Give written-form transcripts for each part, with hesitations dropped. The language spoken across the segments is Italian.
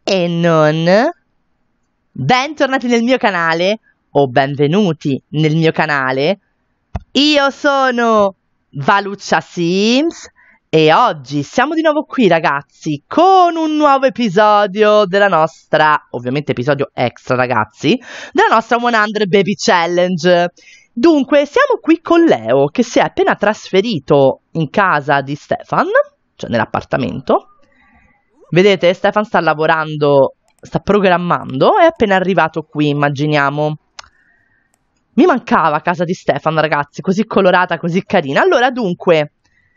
e non. Bentornati nel mio canale o benvenuti nel mio canale. Io sono Valuccia Sims e oggi siamo di nuovo qui, ragazzi, con un nuovo episodio della nostra, ovviamente episodio extra, ragazzi, della nostra 100 Baby Challenge. Dunque, siamo qui con Leo, che si è appena trasferito in casa di Stefan, cioè nell'appartamento. Vedete, Stefan sta lavorando, sta programmando, è appena arrivato qui, immaginiamo. Mi mancava casa di Stefan, ragazzi, così colorata, così carina. Allora, dunque,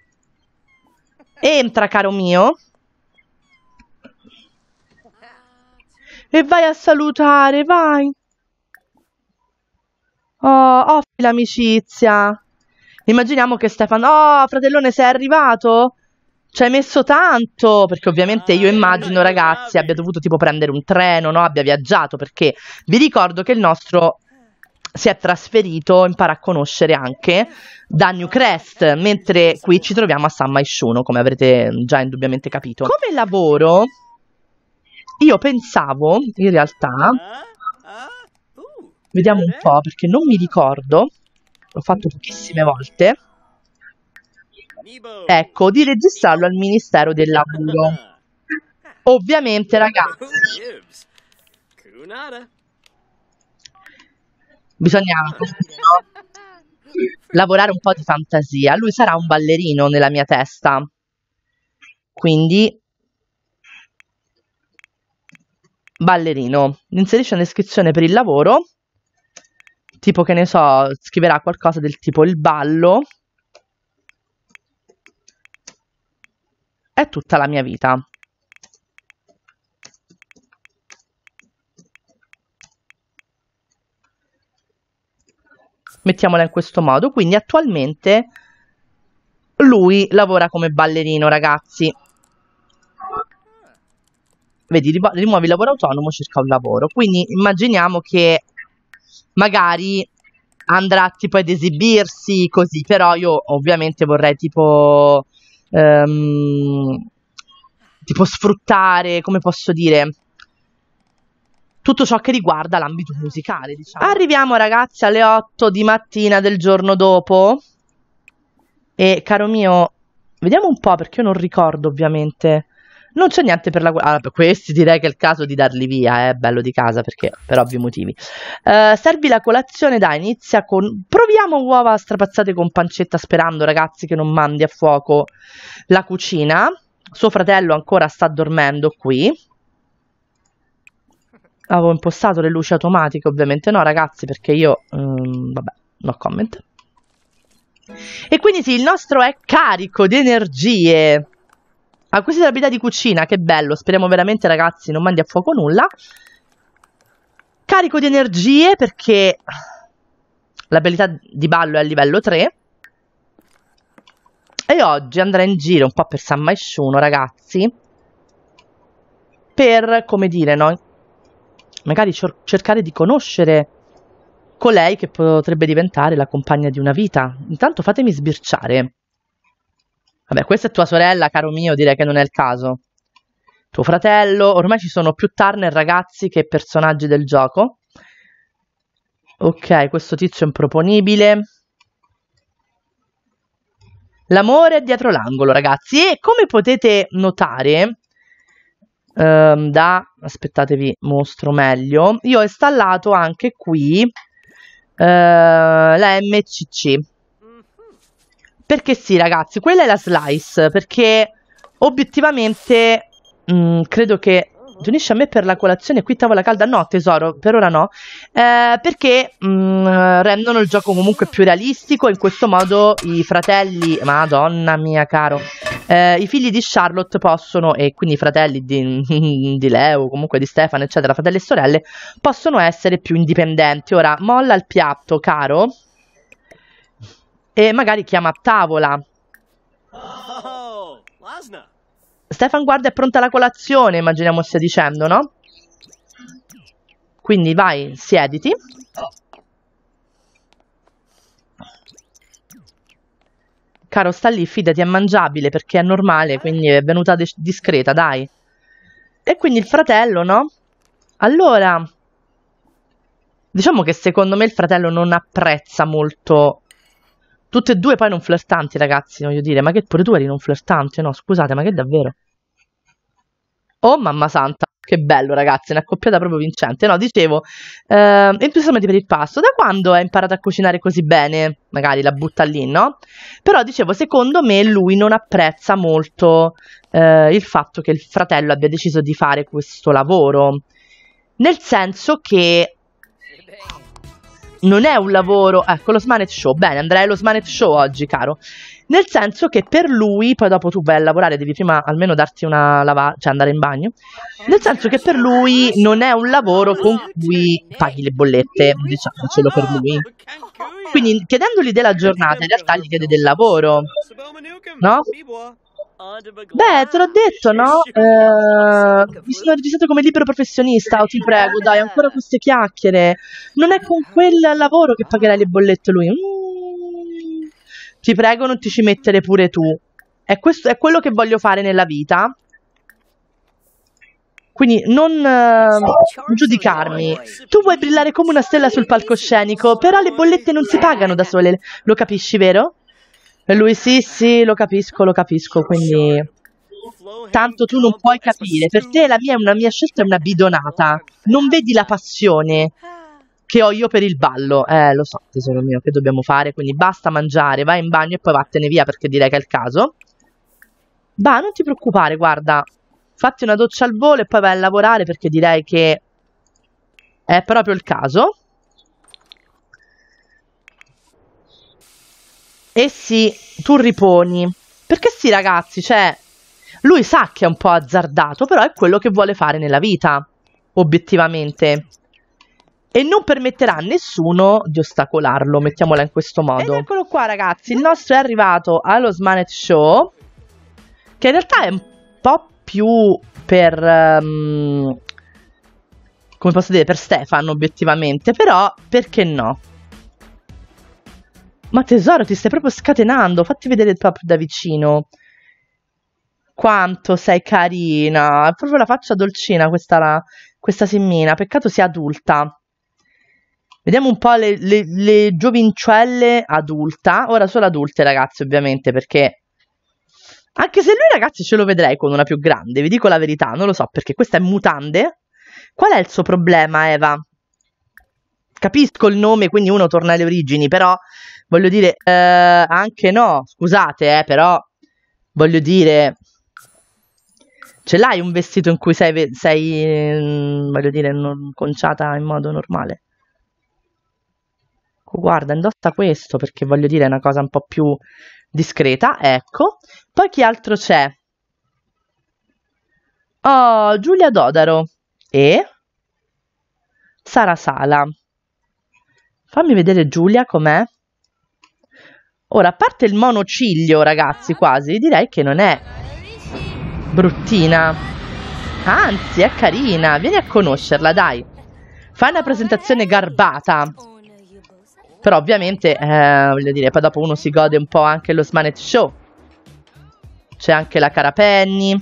entra, caro mio, e vai a salutare, vai. Oh, offri l'amicizia. Immaginiamo che Stefan, oh, fratellone, sei arrivato? Ci hai messo tanto, perché ovviamente io immagino, ragazzi, abbia dovuto tipo prendere un treno, no? Abbia viaggiato, perché vi ricordo che il nostro si è trasferito, impara a conoscere anche, da Newcrest, mentre qui ci troviamo a San Myshuno, come avrete già indubbiamente capito. Come lavoro, io pensavo, in realtà, vediamo un po', perché non mi ricordo, l'ho fatto pochissime volte, ecco, di registrarlo al Ministero del Lavoro. Ovviamente, ragazzi, bisogna lavorare un po' di fantasia. Lui sarà un ballerino nella mia testa, quindi ballerino. Inserisce una descrizione per il lavoro, tipo, che ne so, scriverà qualcosa del tipo il ballo è tutta la mia vita. Mettiamola in questo modo. Quindi attualmente lui lavora come ballerino, ragazzi. Vedi, rimuovi il lavoro autonomo, cerca un lavoro. Quindi immaginiamo che magari andrà tipo ad esibirsi così, però io ovviamente vorrei tipo sfruttare, come posso dire, tutto ciò che riguarda l'ambito musicale, diciamo. Arriviamo, ragazzi, alle 8 di mattina del giorno dopo e, caro mio, vediamo un po', perché io non ricordo, ovviamente. Non c'è niente per la... Allora, per questi direi che è il caso di darli via, bello di casa, perché per ovvi motivi. Servi la colazione, dai, inizia con... Proviamo uova strapazzate con pancetta, sperando, ragazzi, che non mandi a fuoco la cucina. Suo fratello ancora sta dormendo qui. Avevo impostato le luci automatiche, ovviamente no, ragazzi, perché io... vabbè, no comment. E quindi sì, il nostro è carico di energie. Acquisita l'abilità di cucina, che bello, speriamo veramente, ragazzi, non mandi a fuoco nulla. Carico di energie perché l'abilità di ballo è a livello 3. E oggi andrà in giro un po' per San Myshuno, ragazzi, per, come dire, no, magari cercare di conoscere colei che potrebbe diventare la compagna di una vita. Intanto fatemi sbirciare. Vabbè, questa è tua sorella, caro mio, direi che non è il caso. Tuo fratello, ormai ci sono più Turner, ragazzi, che personaggi del gioco. Ok, questo tizio è improponibile. L'amore è dietro l'angolo, ragazzi. E come potete notare, aspettatevi, mostro meglio. Io ho installato anche qui la MCC. Perché sì, ragazzi, quella è la slice, perché obiettivamente credo che... Ti unisci a me per la colazione qui, tavola calda? No, tesoro, per ora no. Perché rendono il gioco comunque più realistico. In questo modo i fratelli... Madonna mia, caro. I figli di Charlotte possono, e quindi i fratelli di Leo, comunque di Stefan, eccetera, fratelli e sorelle, possono essere più indipendenti. Ora, molla il piatto, caro. E magari chiama a tavola. Stefan, guarda, è pronta la colazione, immaginiamo stia dicendo, no? Quindi vai, siediti. Caro, sta lì, fidati, è mangiabile perché è normale, quindi è venuta discreta, dai. E quindi il fratello, no? Allora, diciamo che secondo me il fratello non apprezza molto. Tutte e due poi non flirtanti, ragazzi, voglio dire. Ma che pure tu eri non flirtante? No, scusate, ma che davvero? Oh, mamma santa, che bello, ragazzi, una accoppiata proprio vincente. No, dicevo, entusiasmati per il pasto. Da quando hai imparato a cucinare così bene? Magari la butta lì, no? Però, dicevo, secondo me lui non apprezza molto il fatto che il fratello abbia deciso di fare questo lavoro. Nel senso che non è un lavoro... Ecco, lo Smanet Show. Bene, andrei allo Smanet Show oggi, caro. Nel senso che per lui, poi dopo tu vai a lavorare, devi prima almeno darti una cioè andare in bagno. Nel senso che per lui non è un lavoro con cui paghi le bollette, diciamocelo per lui. Quindi chiedendogli della giornata, in realtà gli chiede del lavoro, no? Beh, te l'ho detto, no? Mi sono registrato come libero professionista, oh, ti prego, dai, ancora queste chiacchiere. Non è con quel lavoro che pagherai le bollette lui. Ti prego, non ti ci mettere pure tu. È quello che voglio fare nella vita. Quindi non giudicarmi. Tu vuoi brillare come una stella sul palcoscenico, però le bollette non si pagano da sole. Lo capisci, vero? E lui sì, lo capisco, quindi... Tanto tu non puoi capire. Per te una mia scelta è una bidonata. Non vedi la passione che ho io per il ballo. Lo so, tesoro mio, che dobbiamo fare? Quindi basta mangiare, vai in bagno e poi vattene via, perché direi che è il caso. Bah, non ti preoccupare, guarda. Fatti una doccia al volo e poi vai a lavorare, perché direi che è proprio il caso. E sì, tu riponi. Perché sì, ragazzi, cioè... Lui sa che è un po' azzardato, però è quello che vuole fare nella vita, obiettivamente. E non permetterà a nessuno di ostacolarlo, mettiamola in questo modo. Ed eccolo qua, ragazzi, il nostro è arrivato allo Smanet Show, che in realtà è un po' più per... come posso dire, per Stefano, obiettivamente, però perché no? Ma tesoro, ti stai proprio scatenando, fatti vedere proprio da vicino. Quanto sei carina, è proprio la faccia dolcina questa simmina, peccato sia adulta. Vediamo un po' le giovincelle adulta, ora solo adulte ragazzi ovviamente, perché anche se lui ragazzi ce lo vedrei con una più grande, vi dico la verità, non lo so perché questa è mutande. Qual è il suo problema, Eva? Capisco il nome, quindi uno torna alle origini, però voglio dire, anche no, scusate, però voglio dire... Ce l'hai un vestito in cui sei voglio dire, conciata in modo normale? Guarda, indossa questo, perché voglio dire, è una cosa un po' più discreta, ecco. Poi chi altro c'è? Oh, Giulia Dodaro e Sara Sala. Fammi vedere Giulia com'è. Ora, a parte il monociglio, ragazzi, quasi, direi che non è bruttina, anzi è carina, vieni a conoscerla, dai. Fai una presentazione garbata, però ovviamente voglio dire, poi dopo uno si gode un po' anche lo Smanet Show. C'è anche la cara Penny,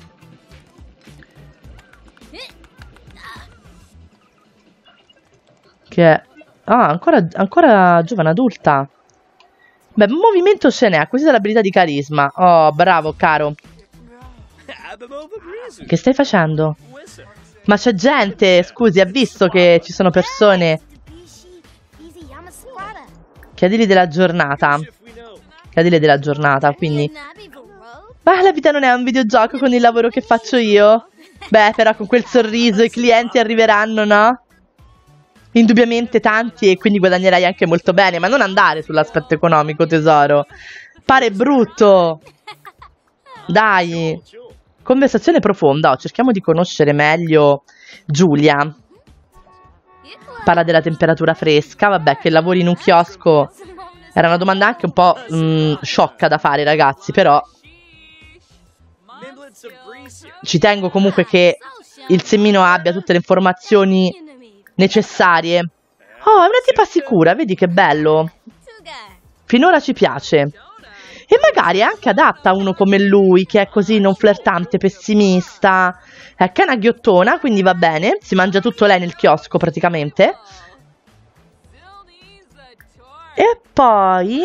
che è ancora giovane adulta. Beh, movimento ce n'è, acquisita l'abilità di carisma. Oh, bravo caro. Che stai facendo? Ma c'è gente, scusi, ha visto che ci sono persone. Chiedili della giornata. Chiedili della giornata, quindi. Ma la vita non è un videogioco con il lavoro che faccio io. Beh, però con quel sorriso i clienti arriveranno, no? Indubbiamente tanti, e quindi guadagnerai anche molto bene. Ma non andare sull'aspetto economico, tesoro. Pare brutto. Dai. Conversazione profonda. Oh, cerchiamo di conoscere meglio Giulia. Parla della temperatura fresca. Vabbè, che lavori in un chiosco. Era una domanda anche un po' sciocca da fare, ragazzi. Però ci tengo comunque che il semmino abbia tutte le informazioni necessarie. Oh, è una tipa sicura. Vedi che bello. Finora ci piace. E magari è anche adatta a uno come lui, che è così non flirtante, pessimista. Che è una ghiottona, quindi va bene. Si mangia tutto lei nel chiosco praticamente. E poi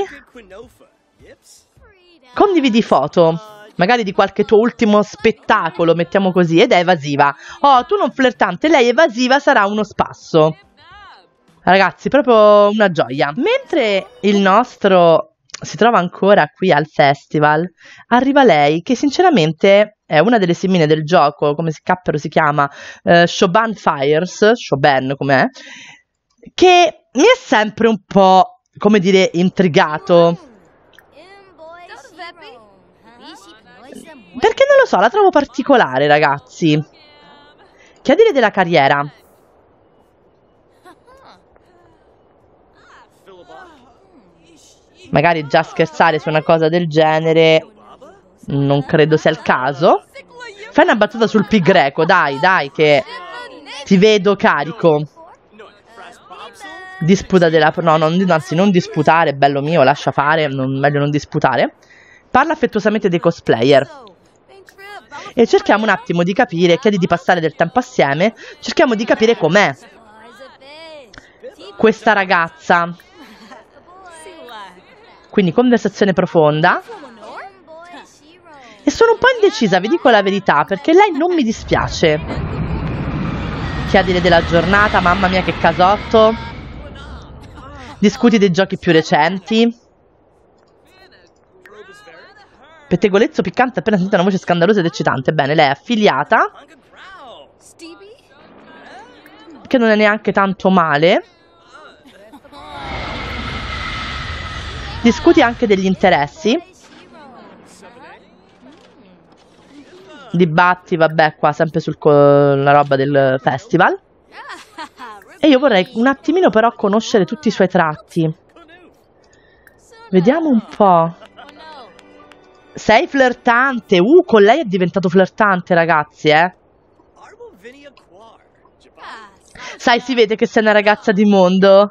condividi foto, magari di qualche tuo ultimo spettacolo, mettiamo così, ed è evasiva. Oh, tu non flirtante, lei evasiva, sarà uno spasso. Ragazzi, proprio una gioia. Mentre il nostro si trova ancora qui al festival, arriva lei, che sinceramente è una delle femmine del gioco, come cappero si chiama, Shoban Fires, Shoban com'è, che mi è sempre un po', come dire, intrigato. Perché non lo so, la trovo particolare, ragazzi. Che a dire della carriera? Magari già scherzare su una cosa del genere non credo sia il caso. Fai una battuta sul pi greco, dai, che ti vedo carico. Disputa della... No, anzi, non disputare, bello mio, lascia fare, meglio non disputare. Parla affettuosamente dei cosplayer. E cerchiamo un attimo di capire, chiedi di passare del tempo assieme, cerchiamo di capire com'è questa ragazza. Quindi conversazione profonda. E sono un po' indecisa, vi dico la verità, perché lei non mi dispiace. Che a dire della giornata, mamma mia che casotto. Discuti dei giochi più recenti. Pettegolezzo piccante appena sentito una voce scandalosa ed eccitante. Bene, lei è affiliata, che non è neanche tanto male. Discuti anche degli interessi. Dibatti, vabbè, qua sempre sulla roba del festival. E io vorrei un attimino però conoscere tutti i suoi tratti. Vediamo un po'. Sei flirtante. Con lei è diventato flirtante, ragazzi, Sai, si vede che sei una ragazza di mondo.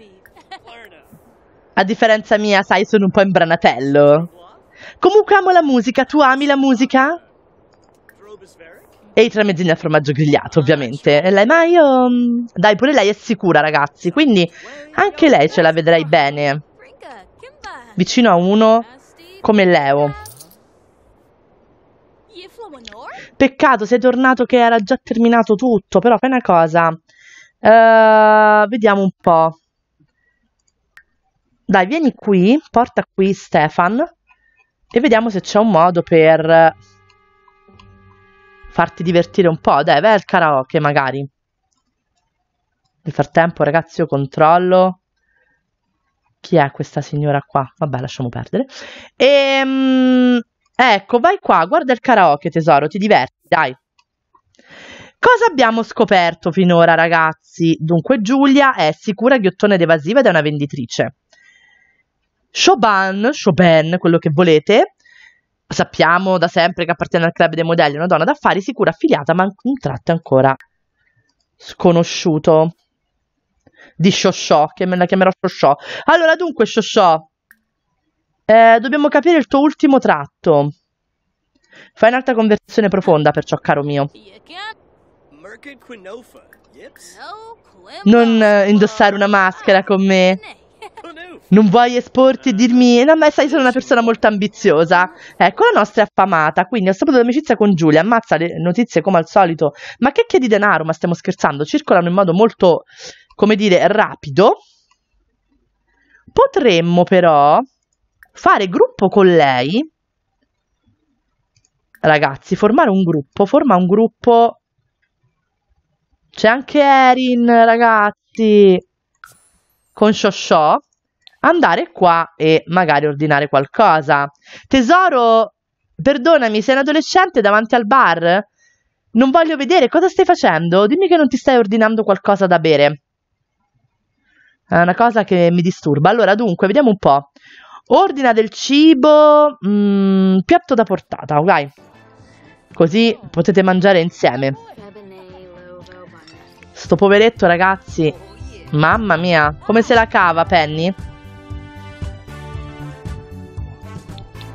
A differenza mia, sai, sono un po' imbranatello. Comunque amo la musica. Tu ami la musica? E i tramezzini al formaggio grigliato, ovviamente. E lei, ma io... Dai, pure lei è sicura, ragazzi. Quindi anche lei ce la vedrei bene. Vicino a uno come Leo. Peccato, sei tornato che era già terminato tutto. Però fai una cosa. Vediamo un po'. Dai, vieni qui, porta qui Stefan e vediamo se c'è un modo per farti divertire un po'. Dai, vai al karaoke magari. Nel frattempo, ragazzi, io controllo chi è questa signora qua. Vabbè, lasciamo perdere. Ecco, vai qua, guarda il karaoke, tesoro, ti diverti, dai. Cosa abbiamo scoperto finora, ragazzi? Dunque, Giulia è sicura, ghiottona ed evasiva ed è una venditrice. Shoban, quello che volete, sappiamo da sempre che appartiene al club dei modelli, è una donna d'affari sicura, affiliata, ma un tratto ancora sconosciuto. Di Shosho, che me la chiamerò Shosho. Allora, dunque, Shosho, dobbiamo capire il tuo ultimo tratto. Fai un'altra conversazione profonda, perciò, caro mio. Non indossare una maschera con me. Non vuoi esporti e dirmi, no, ma sai, sono una persona molto ambiziosa. Ecco, la nostra è affamata, quindi ho saputo l'amicizia con Giulia, ammazza le notizie come al solito. Ma che chiedi denaro? Ma stiamo scherzando? Circolano in modo molto, come dire, rapido. Potremmo però fare gruppo con lei. Ragazzi, formare un gruppo. Forma un gruppo. C'è anche Erin, ragazzi. Con Shosho. Andare qua e magari ordinare qualcosa. Tesoro, perdonami, sei un adolescente davanti al bar? Non voglio vedere, cosa stai facendo? Dimmi che non ti stai ordinando qualcosa da bere. È una cosa che mi disturba. Allora, dunque, vediamo un po'. Ordina del cibo, piatto da portata, ok? Così potete mangiare insieme. Sto poveretto, ragazzi. Mamma mia, come se la cava, Penny?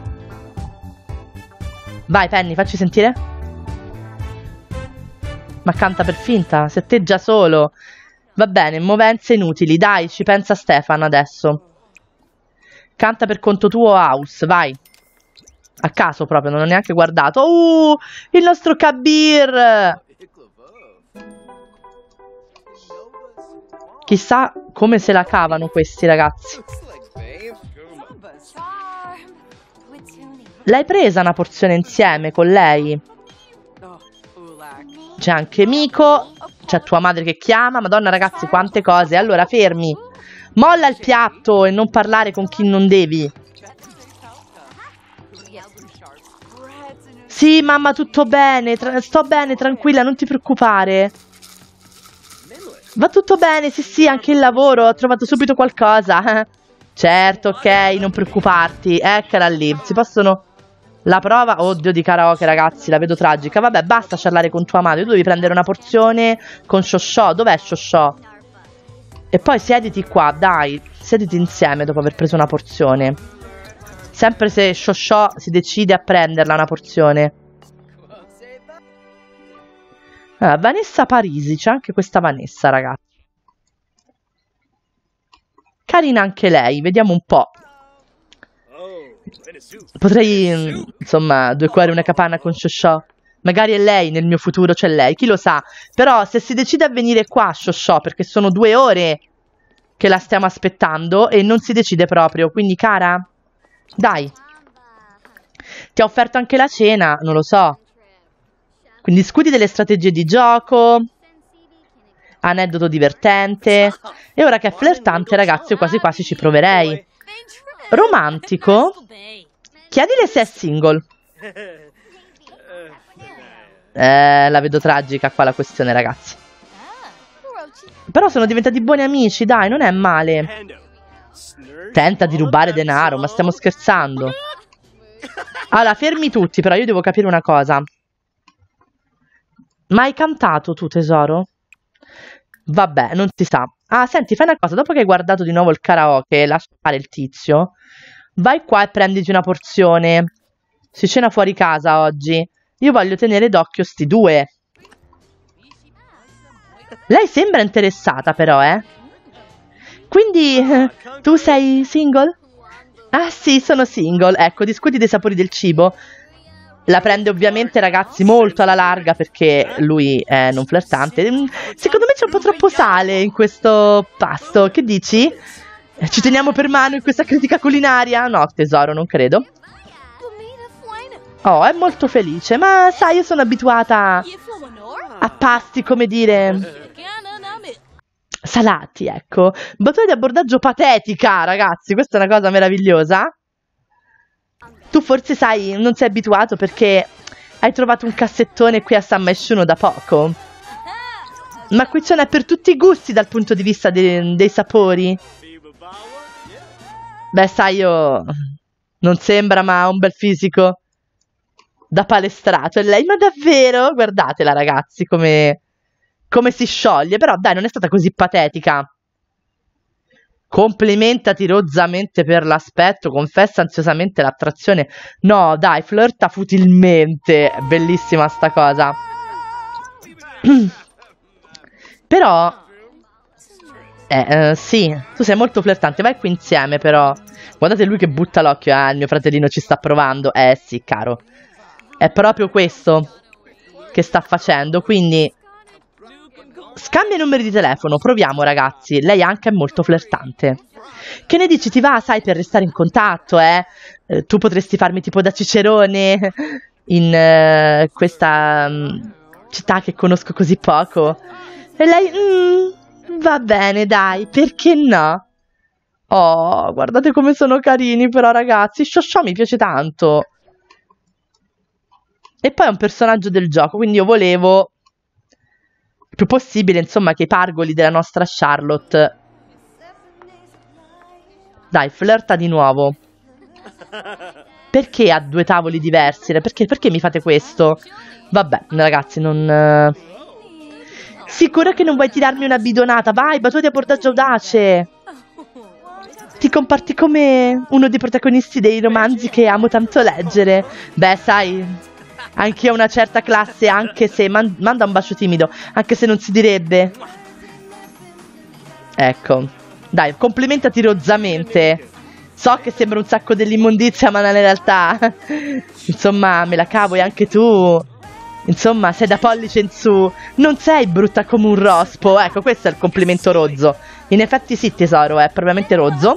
Vai, Penny, facci sentire. Ma canta per finta, setteggia solo. Va bene, movenze inutili. Dai, ci pensa Stefano adesso. Canta per conto tuo, House, vai. A caso proprio, non ho neanche guardato. Il nostro Kabir! Chissà come se la cavano questi ragazzi. L'hai presa una porzione insieme con lei? C'è anche Miko. C'è tua madre che chiama. Madonna ragazzi, quante cose. Allora, fermi. Molla il piatto e non parlare con chi non devi. Sì, mamma, tutto bene. Sto bene, tranquilla, non ti preoccupare. Va tutto bene, sì, anche il lavoro. Ho trovato subito qualcosa. Certo, ok, non preoccuparti. Eccola lì. Si possono... La prova, oddio, di karaoke, ragazzi, la vedo tragica. Vabbè, basta parlare con tua madre. Tu devi prendere una porzione con Shosho. Dov'è Shosho? E poi siediti qua, dai. Siediti insieme dopo aver preso una porzione. Sempre se Shosho si decide a prenderla una porzione. Vanessa Parisi, c'è anche questa Vanessa, ragazzi. Carina anche lei, vediamo un po'. Potrei, insomma, 2 cuori e una capanna con Shosho. Magari è lei, nel mio futuro c'è lei, chi lo sa. Però se si decide a venire qua, Shosho, perché sono 2 ore che la stiamo aspettando e non si decide proprio. Quindi, cara, dai. Ti ha offerto anche la cena, non lo so. Quindi scudi delle strategie di gioco. Aneddoto divertente. E ora che è flirtante, ragazzi, io quasi quasi ci proverei. Romantico. Chiedile se è single. La vedo tragica qua la questione, ragazzi. Però sono diventati buoni amici, dai, non è male. Tenta di rubare denaro, ma stiamo scherzando. Allora, fermi tutti, però io devo capire una cosa. Ma hai cantato tu, tesoro? Vabbè, non si sa. Ah, senti, fai una cosa, dopo che hai guardato di nuovo il karaoke, lascia fare il tizio, vai qua e prenditi una porzione. Si cena fuori casa oggi. Io voglio tenere d'occhio sti 2. Lei sembra interessata però, Quindi, tu sei single? Ah sì, sono single. Ecco, discuti dei sapori del cibo. La prende ovviamente, ragazzi, molto alla larga perché lui è non flirtante. Secondo me c'è un po' troppo sale in questo pasto. Che dici? Ci teniamo per mano in questa critica culinaria? No, tesoro, non credo. Oh, è molto felice. Ma sai, io sono abituata a pasti, come dire, salati, ecco. Battuta di abbordaggio patetica, ragazzi. Questa è una cosa meravigliosa. Tu forse sai, non sei abituato perché hai trovato un cassettone qui a San Maesciuno da poco. Ma qui ce n'è per tutti i gusti dal punto di vista dei sapori. Beh, sai, io... Non sembra, ma ha un bel fisico da palestrato. E lei, ma davvero? Guardatela, ragazzi, come si scioglie. Però, dai, non è stata così patetica. Complimentati rozzamente per l'aspetto, confessa ansiosamente l'attrazione. No, dai, flirta futilmente. Bellissima sta cosa. Però, sì, tu sei molto flirtante. Vai qui insieme, però. Guardate lui che butta l'occhio. Il mio fratellino ci sta provando. Sì, caro. È proprio questo che sta facendo, quindi... Scambia i numeri di telefono, proviamo ragazzi. Lei anche è molto flirtante. Che ne dici, ti va, sai, per restare in contatto, tu potresti farmi tipo da cicerone in questa città che conosco così poco. E lei, va bene, dai, perché no? Oh, guardate come sono carini però ragazzi. Shosho mi piace tanto. E poi è un personaggio del gioco, quindi io volevo... il più possibile, insomma, che i pargoli della nostra Charlotte... Dai, flirta di nuovo. Perché a 2 tavoli diversi? Perché mi fate questo? Vabbè, ragazzi, non... Sicura che non vuoi tirarmi una bidonata? Vai, battuta di abbordaggio audace! Ti comporti come uno dei protagonisti dei romanzi che amo tanto leggere. Beh, sai, Anch'io ho una certa classe, anche se... manda un bacio timido, anche se non si direbbe. Ecco. Dai, complimentati rozzamente. So che sembra un sacco dell'immondizia, ma nella realtà... insomma, me la cavo e anche tu... Insomma, sei da pollice in su. Non sei brutta come un rospo. Ecco, questo è il complimento rozzo. In effetti sì, tesoro, è propriamente rozzo.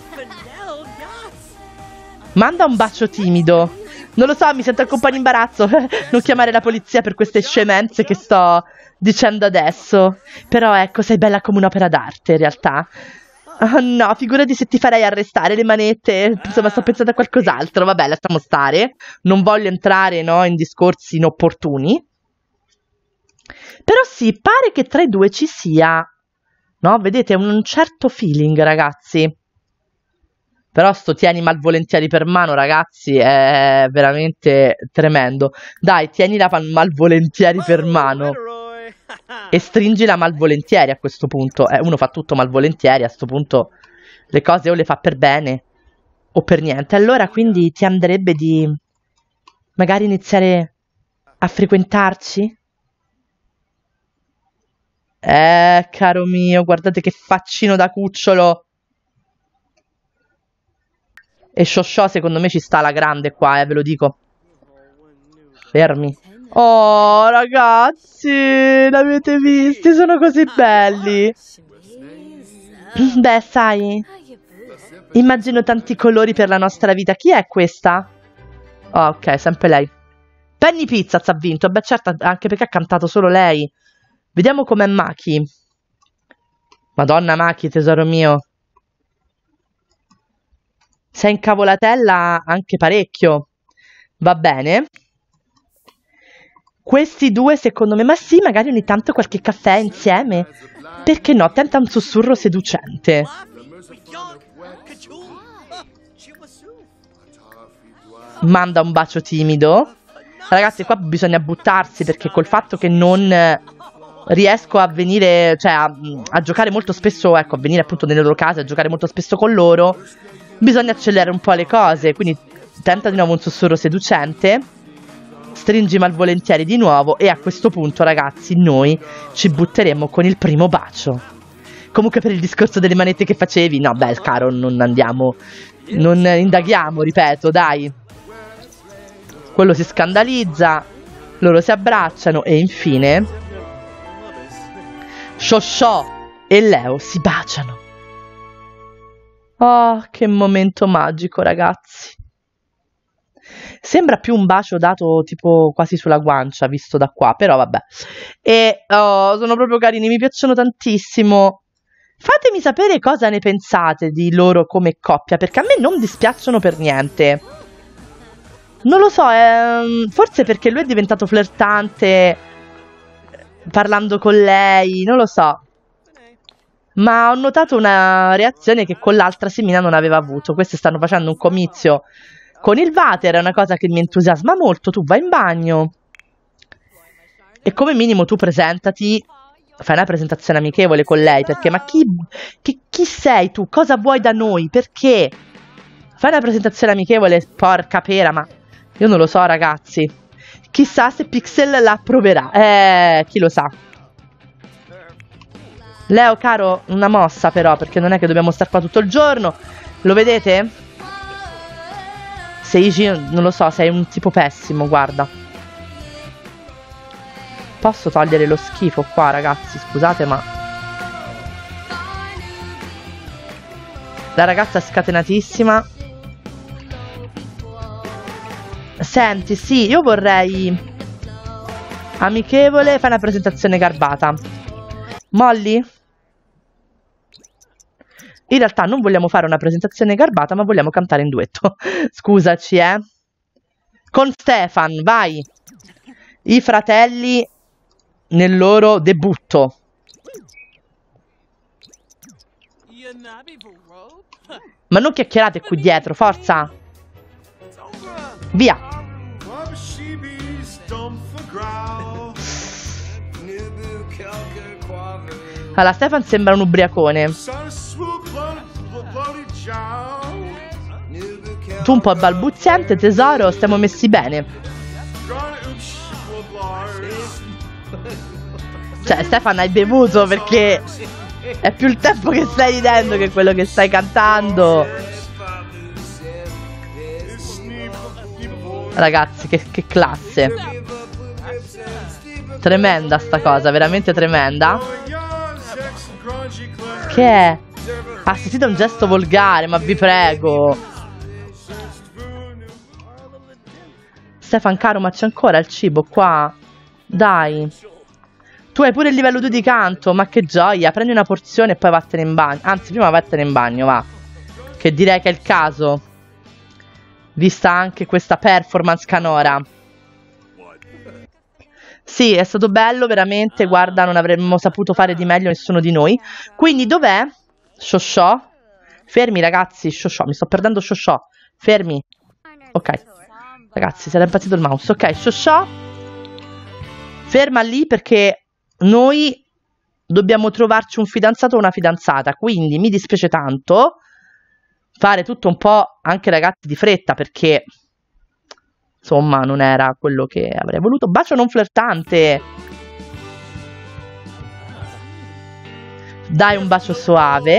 Manda un bacio timido. Non lo so, mi sento ancora un po' in imbarazzo. Non chiamare la polizia per queste scemenze che sto dicendo adesso. Però ecco, sei bella come un'opera d'arte in realtà. Oh no, figurati se ti farei arrestare le manette. Insomma, sto pensando a qualcos'altro. Vabbè, lasciamo stare. Non voglio entrare, no, in discorsi inopportuni. Però sì, pare che tra i due ci sia, no, vedete, un certo feeling, ragazzi. Però sto tieni malvolentieri per mano, ragazzi, è veramente tremendo. Dai, tienila malvolentieri per mano. E stringila malvolentieri a questo punto. Uno fa tutto malvolentieri, a questo punto le cose o le fa per bene o per niente. Allora quindi ti andrebbe di magari iniziare a frequentarci? Caro mio, guardate che faccino da cucciolo. E Shosho secondo me ci sta la grande qua, ve lo dico. Fermi. Oh, ragazzi, l'avete visti? Sono così belli. Beh, sai, immagino tanti colori per la nostra vita. Chi è questa? Oh, ok, sempre lei. Penny Pizza ha vinto. Beh, certo, anche perché ha cantato solo lei. Vediamo com'è Maki. Madonna Maki, tesoro mio. Sei incavolatella anche parecchio. Va bene. Questi due secondo me, ma sì, magari ogni tanto qualche caffè insieme. Perché no? Tenta un sussurro seducente. Manda un bacio timido. Ragazzi, qua bisogna buttarsi perché col fatto che non riesco a venire, cioè a giocare molto spesso, ecco, a venire appunto nelle loro case, a giocare molto spesso con loro, bisogna accelerare un po' le cose. Quindi tenta di nuovo un sussurro seducente. Stringi malvolentieri di nuovo e a questo punto, ragazzi, noi ci butteremo con il primo bacio. Comunque per il discorso delle manette che facevi, no, beh, caro, non andiamo, non indaghiamo, ripeto, dai. Quello si scandalizza, loro si abbracciano e infine Shosho e Leo si baciano. Oh, che momento magico, ragazzi. Sembra più un bacio dato tipo quasi sulla guancia, visto da qua, però vabbè. E oh, sono proprio carini, mi piacciono tantissimo. Fatemi sapere cosa ne pensate di loro come coppia, perché a me non dispiacciono per niente. Non lo so, forse perché lui è diventato flirtante parlando con lei, non lo so. Ma ho notato una reazione che con l'altra Semina non aveva avuto. Questi stanno facendo un comizio con il water, è una cosa che mi entusiasma molto. Tu vai in bagno e come minimo tu presentati, fai una presentazione amichevole con lei, perché ma chi sei tu? Cosa vuoi da noi? Perché? Fai una presentazione amichevole, porca pera, ma io non lo so, ragazzi. Chissà se Pixel la approverà. Chi lo sa. Leo, caro, una mossa però, perché non è che dobbiamo stare qua tutto il giorno. Lo vedete? Seiji, non lo so, sei un tipo pessimo, guarda. Posso togliere lo schifo qua, ragazzi, scusate, ma la ragazza è scatenatissima. Senti, sì, io vorrei amichevole, fai una presentazione garbata. Molly? In realtà non vogliamo fare una presentazione garbata, ma vogliamo cantare in duetto. Scusaci, Con Stefan, vai. I fratelli nel loro debutto. Ma non chiacchierate qui dietro, forza. Via. Allora, Stefan sembra un ubriacone. Tu un po' balbuziente, tesoro, stiamo messi bene. Cioè, Stefan, hai bevuto perché è più il tempo che stai ridendo che quello che stai cantando. Ragazzi, che classe. Tremenda sta cosa, veramente tremenda. Che è? Assistite a un gesto volgare, ma vi prego. Stefan caro, ma c'è ancora il cibo qua? Dai. Tu hai pure il livello 2 di canto, ma che gioia. Prendi una porzione e poi vattene in bagno. Anzi, prima vattene in bagno, va. Che direi che è il caso, vista anche questa performance canora. Sì, è stato bello, veramente. Guarda, non avremmo saputo fare di meglio nessuno di noi. Quindi dov'è? Shosho? Fermi ragazzi, Shosho, mi sto perdendo Shosho. Fermi. Ok. Ragazzi, si era impazzito il mouse. Ok, Shosho. Ferma lì perché noi dobbiamo trovarci un fidanzato o una fidanzata. Quindi mi dispiace tanto fare tutto un po' anche ragazzi di fretta perché insomma non era quello che avrei voluto. Bacio non flirtante. Dai un bacio soave.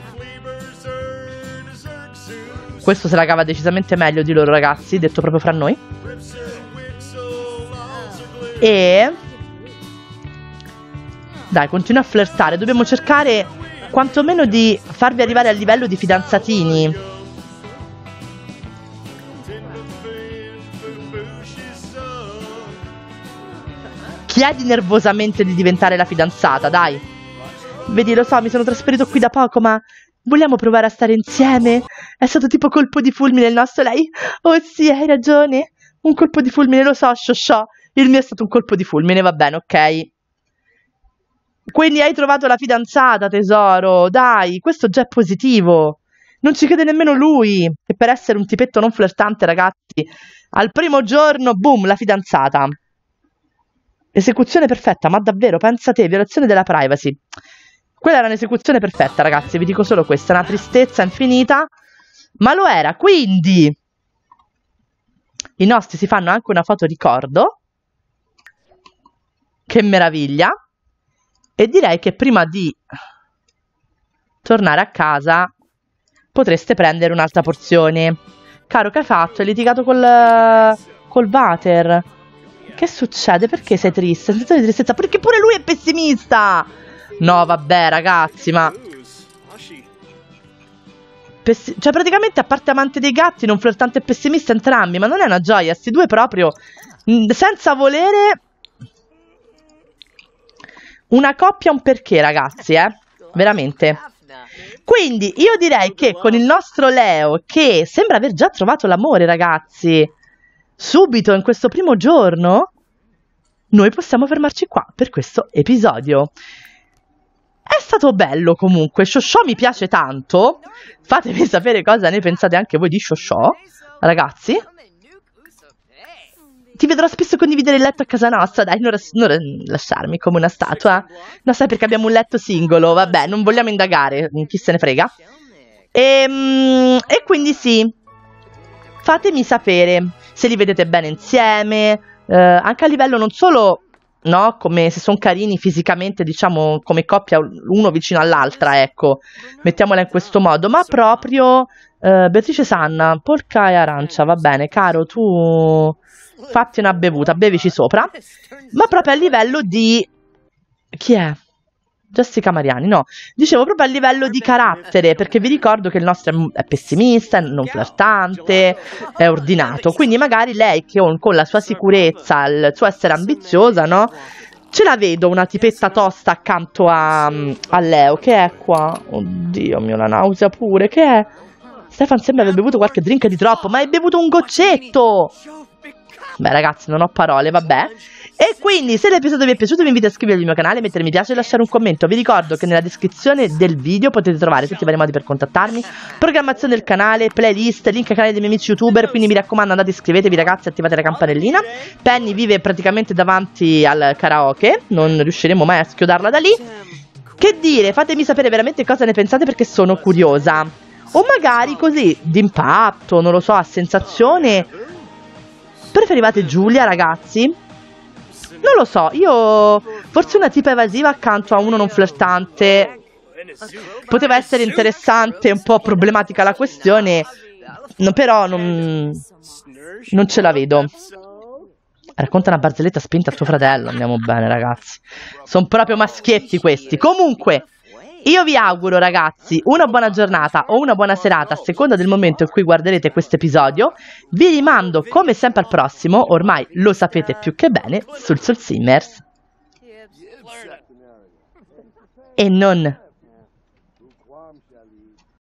Questo se la cava decisamente meglio di loro ragazzi, detto proprio fra noi. E dai, continua a flirtare. Dobbiamo cercare quantomeno di farvi arrivare al livello di fidanzatini. Chiedi nervosamente di diventare la fidanzata, dai. Vedi, lo so, mi sono trasferito qui da poco, ma vogliamo provare a stare insieme? È stato tipo colpo di fulmine il nostro, lei? Oh sì, hai ragione. Un colpo di fulmine, lo so, Shosho. Il mio è stato un colpo di fulmine, va bene, ok. Quindi hai trovato la fidanzata, tesoro. Dai, questo già è positivo. Non ci crede nemmeno lui. E per essere un tipetto non flirtante, ragazzi, al primo giorno, boom, la fidanzata. Esecuzione perfetta, ma davvero, pensa te, violazione della privacy. Quella era un'esecuzione perfetta, ragazzi, vi dico solo questa, una tristezza infinita, ma lo era. Quindi i nostri si fanno anche una foto ricordo. Che meraviglia. E direi che prima di tornare a casa potreste prendere un'altra porzione. Caro, che hai fatto? Hai litigato col water? Che succede? Perché sei triste? Sensazione di tristezza? Perché pure lui è pessimista! No, vabbè, ragazzi, ma cioè, praticamente, a parte amante dei gatti, non flirtante e pessimista entrambi. Ma non è una gioia, sti due proprio, senza volere. Una coppia, un perché, ragazzi, veramente. Quindi, io direi che con il nostro Leo, che sembra aver già trovato l'amore, ragazzi, subito, in questo primo giorno, noi possiamo fermarci qua per questo episodio. È stato bello comunque, Shosho mi piace tanto. Fatemi sapere cosa ne pensate anche voi di Shosho, ragazzi. Ti vedrò spesso condividere il letto a casa nostra, dai, non lasciarmi come una statua. No, sai, perché abbiamo un letto singolo, vabbè, non vogliamo indagare, chi se ne frega. E quindi sì, fatemi sapere se li vedete bene insieme, anche a livello non solo, no, come se sono carini fisicamente, diciamo, come coppia uno vicino all'altra, ecco, mettiamola in questo modo, ma proprio, Beatrice Sanna, polka e arancia, va bene, caro, tu fatti una bevuta, bevici sopra, ma proprio a livello di... Chi è? Jessica Mariani, no, dicevo proprio a livello di carattere, perché vi ricordo che il nostro è pessimista, è non flirtante, è ordinato, quindi magari lei che con la sua sicurezza, il suo essere ambiziosa, no, ce la vedo una tipetta tosta accanto a Leo. Che è qua? Oddio mio, la nausea pure, che è? Stefan sembra aver bevuto qualche drink di troppo, ma hai bevuto un goccetto! Beh ragazzi, non ho parole, vabbè. E quindi se l'episodio vi è piaciuto vi invito a iscrivervi al mio canale, mettere mi piace e lasciare un commento. Vi ricordo che nella descrizione del video potete trovare tutti i vari modi per contattarmi, programmazione del canale, playlist, link ai canali dei miei amici youtuber. Quindi mi raccomando, andate, iscrivetevi ragazzi, attivate la campanellina. Penny vive praticamente davanti al karaoke, non riusciremo mai a schiodarla da lì. Che dire, fatemi sapere veramente cosa ne pensate, perché sono curiosa. O magari così, d'impatto, non lo so, a sensazione, preferivate Giulia, ragazzi? Non lo so, io... Forse una tipa evasiva accanto a uno non flirtante poteva essere interessante, un po' problematica la questione, però non ce la vedo. Racconta una barzelletta spinta a tuo fratello, andiamo bene ragazzi. Sono proprio maschietti questi. Comunque, io vi auguro ragazzi una buona giornata o una buona serata a seconda del momento in cui guarderete questo episodio. Vi rimando come sempre al prossimo, ormai lo sapete più che bene, sul Soul Simmers. E non...